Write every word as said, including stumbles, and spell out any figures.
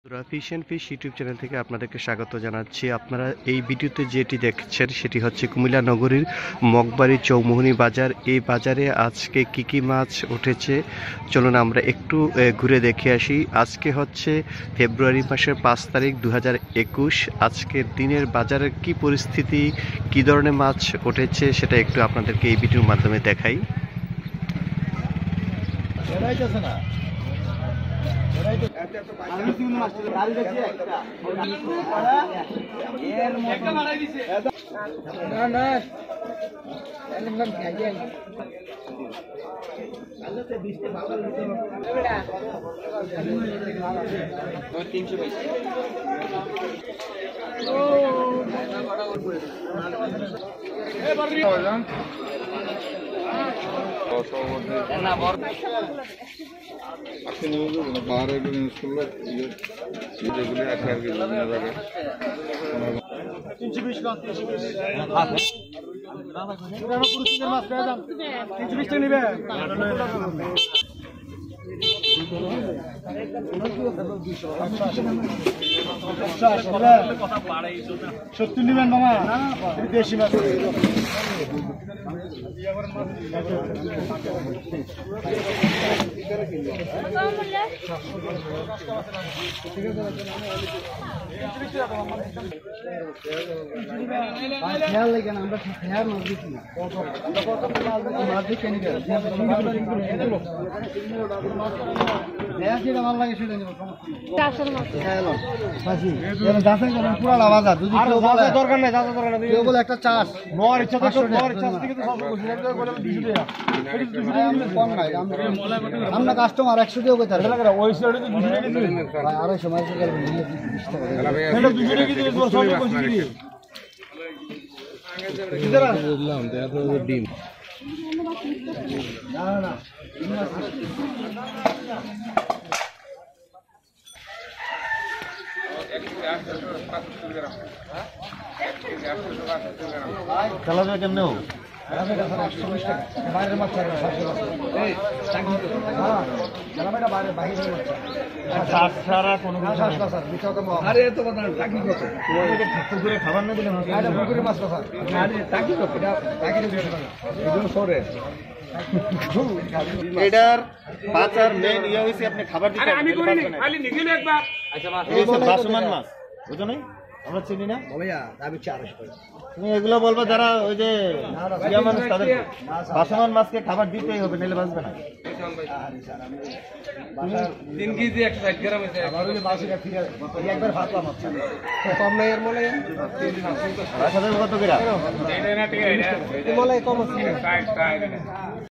Fish and fish YouTube channel থেকে আপনাদেরকে স্বাগত জানাচ্ছি। আপনারা এই ভিডিওতে যেটি দেখছেন সেটি হচ্ছে কুমিল্লা নগরীর মগবাড়ি চৌমুহনী বাজার। এই বাজারে আজকে কি কি মাছ উঠেছে চলুন আমরা একটু ঘুরে দেখে আসি। আজকে হচ্ছে ফেব্রুয়ারি মাসের পাঁচ তারিখ দু হাজার একুশ। আজকের দিনের বাজারের কি পরিস্থিতি, কি ধরনের মাছ উঠেছে সেটা একটু আপনাদেরকে এই ভিডিওর মাধ্যমে দেখাই। সত্যি নিবেন মামা, বেশি মাছ খেয়াল লাগেন, আমরা খেয়াল মাছ দিচ্ছি না, মাছ দিচ্ছি ভালো লাগে সেটা নেব। দরকার নেই, কেউ বলে একটা চাষ নেওয়ার ইচ্ছা কম নাই, আমরা কাস্টমার একশো টাকা কোথায় আড়াইশো মাছ ডিম না না খেলা যায় কেমন বাইরের মাছ খাবার না দিলে মাছ এটার বাজার মেইন ইয়ে হয়েছে আপনি খাবার দিতে বাসমান মাছ বুঝো নাই, আমরা চিনি না তুমি এগুলো বলবো যারা ওই যে ইয়া মানুষ তাদের বাসমান মাছকে খাবার দিতেই হবে, নাহলে বাঁচবে না। তিন কেজি একশো ষাট গ্রাম একবার ভাবলাম কম নাই এর মনে কত গ্রাম কম আছে।